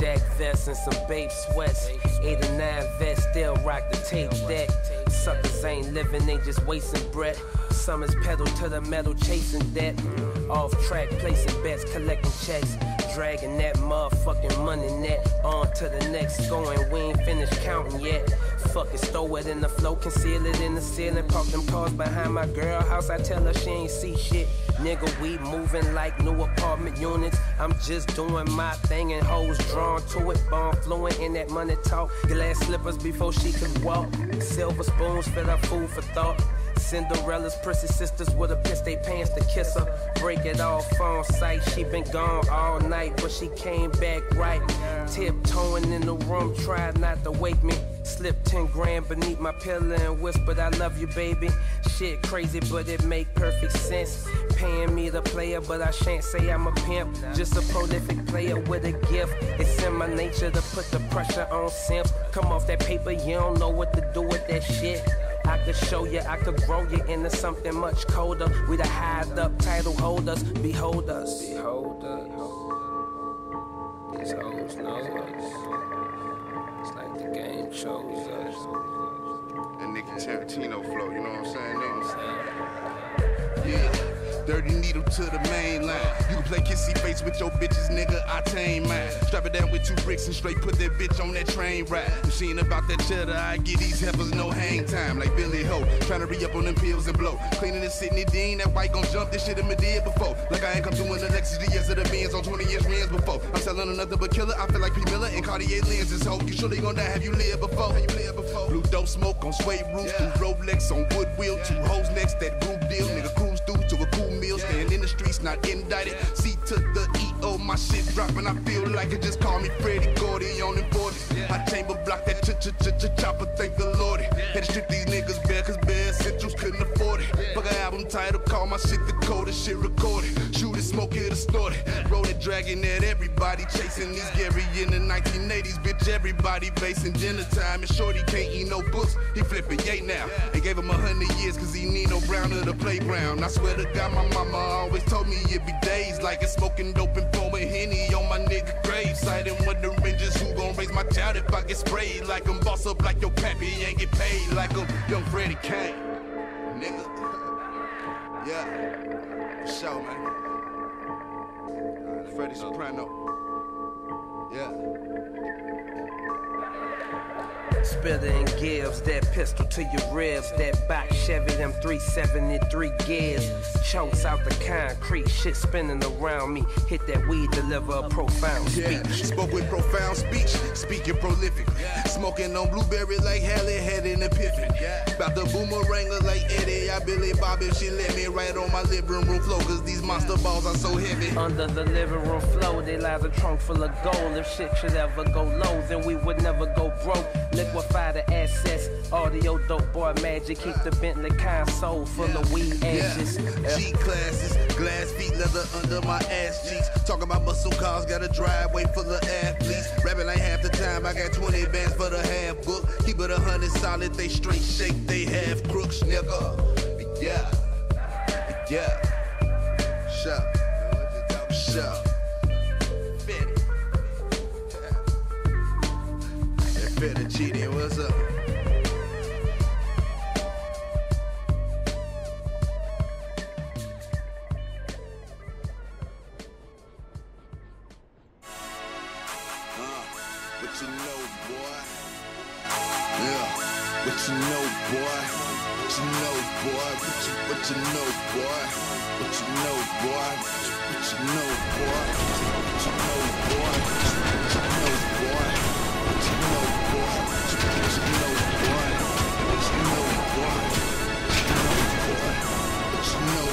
Jack vest and some babe sweats. 8 or 9 vets, still rock the tape deck. Suckers ain't living, they just wasting breath. Some is pedal to the metal, chasing debt. Off track, placing bets, collecting checks. Dragging that motherfucking money net. On to the next, going, we ain't finished counting yet. Fuck it, stow it in the flow, conceal it in the ceiling. Park them cars behind my girl house, I tell her she ain't see shit. Nigga, we moving like new apartment units. I'm just doing my thing and hoes drawn to it. Bomb fluent in that money talk. Glass slippers before she could walk. Silver spoons for her food for thought. Cinderella's prissy sisters would've pissed they pants to kiss her. Break it off on sight, she been gone all night, but she came back right. Tiptoeing in the room, tried not to wake me. Slipped 10 grand beneath my pillow and whispered, I love you, baby. Shit crazy, but it make perfect sense. Paying me the player, but I shan't say I'm a pimp. Just a prolific player with a gift. It's in my nature to put the pressure on simps. Come off that paper, you don't know what to do with that shit. I could show you, I could grow you into something much colder. We the high up title holders, behold us. Behold us. These hoes know us. It's like the game chose us. That nigga Tarantino flow, you know what I'm saying, nigga? Yeah. Dirty needle to the main line. You can play kissy face with your bitches, nigga, I tame mine. Strap it down with 2 bricks and straight put that bitch on that train ride. Machine about that cheddar, I get these heifers no hang time. Like Billy Ho, tryna re-up on them pills and blow. Cleaning and Sidney Dean, that white gon' jump this shit in my did before. Like I ain't come to an Lexus GS of the Benz on 20-inch rims before. I'm selling nothing but killer, I feel like P. Miller and Cartier lenses. Ho, you surely gon' die, have you lived before? Blue dope smoke on suede roofs, through Rolex on wood wheel. 2 hoes next, that group deal. Nigga cruise through to a cool meal. Staying in the streets, not indicted. C to the EO, my shit dropping. I feel like it, just call me Freddie Gordy on them 40s. I chamber block that chopper, thank the Lord. Had to strip these niggas bare, cause bare centrals couldn't afford it. Fuck an album title, call my shit the coldest shit recorded. Shoot it, smoke it, or snort it. Roll it, dragging at everybody. Chasing these Gary in the 1980s, bitch, everybody basing dinner time. And Shorty can't eat no books, he flipping yay now. They gave him 100 years, cause he need no brown of the playground. I swear to God, my mama always told me it be days like it's smoking dope and pouring Henny on my nigga grave site. And wondering just who gon' raise my child if I get sprayed like I'm boss up like your pappy ain't get paid like I'm young Freddie Kane. Nigga. Yeah. For sure, man. Freddie Soprano. Yeah. Spitter and gives that pistol to your ribs. That back Chevy, them 373 gears. Chunks out the concrete, shit spinning around me. Hit that weed, deliver a profound speech. Spoke with profound speech, speaking prolific. Smoking on blueberry like Halle had an epiphany. About the boomeranger like Eddie, I Billy Bob if she let me right on my living room floor. Cause these monster balls are so heavy. Under the living room floor, there lies a trunk full of gold. If shit should ever go low, then we would never go broke. Liquefy the assets, audio dope boy magic. Keep the Bentley console full of weed ashes. G-classes, glass feet, leather under my ass cheeks. Talking about muscle cars, got a driveway full of athletes. Rapping like half the time, I got 20 bands for the half book. Keep it 100 solid, they straight shake, they half crooks, nigga. Yeah, yeah. Shut, shut. Fettuccine, what's up? What you know, boy? Yeah, what you know, boy? What you know, boy? What you know, boy? What you know, boy? What you know, boy? What you know, boy? What you know, boy? What you know, boy? What you know, boy? What you know, boy? What you know,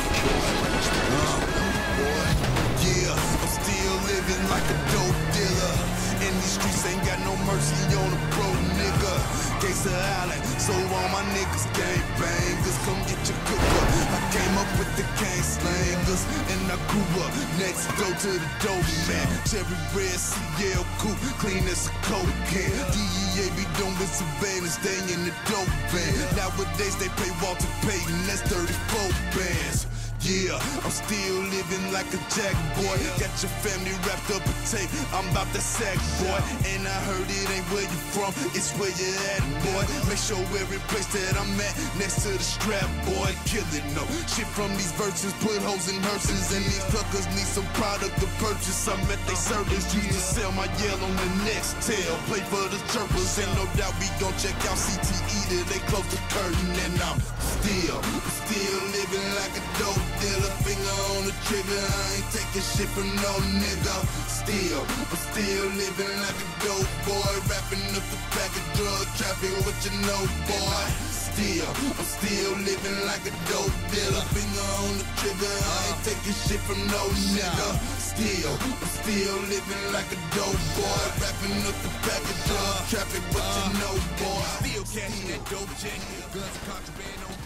boy? Yeah, I'm still living like a dope dealer. And these streets ain't got no mercy on a pro nigga. Gangsta Island, so all my niggas gang bangers. Come get your cooker. I came up with the gang slangers, and I grew up next door to the dope man. Cherry red CL coupe, clean as a coke can. DEA be doing surveillance, stay in the dope van. Nowadays they pay Walter Payton, that's 34 bands. Yeah, I'm still living like a jack boy. Got your family wrapped up in tape, I'm about that sack boy. And I heard it ain't where you from, it's where you at boy. Make sure every place that I'm at, next to the strap boy. Kill it, no shit from these verses, put hoes in hearses. And these cluckers need some product to purchase. I'm at they service, used to sell my yell on the next tail. Play for the chirpers, and no doubt we gon' check out CTE till they close the curtain. And I'm still living like a dope dealer. Finger on the trigger, I ain't taking shit from no nigga. I'm still living like a dope boy. Wrapping up the pack of drug traffic, what you know, boy. I'm still living like a dope dealer. Finger on the trigger, I ain't taking shit from no nigga. I'm still living like a dope boy. Wrapping up the pack of drug traffic, what you know, boy. Still catching that dope check. Guns contraband on